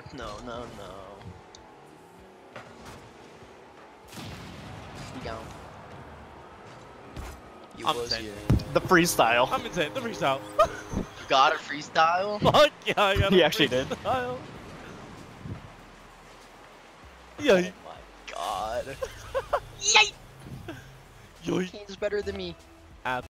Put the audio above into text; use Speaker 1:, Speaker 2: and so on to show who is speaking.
Speaker 1: No, no, no. You down. You
Speaker 2: I'm
Speaker 1: was
Speaker 2: insane.
Speaker 1: here.
Speaker 3: The freestyle.
Speaker 2: I'm insane. The freestyle.
Speaker 1: You got a freestyle?
Speaker 2: Fuck yeah, I got
Speaker 3: He
Speaker 2: a
Speaker 3: actually did.
Speaker 2: freestyle.
Speaker 1: Oh
Speaker 2: Yeah.
Speaker 1: my god. Yay!
Speaker 2: Yoink.
Speaker 1: Kane's better than me.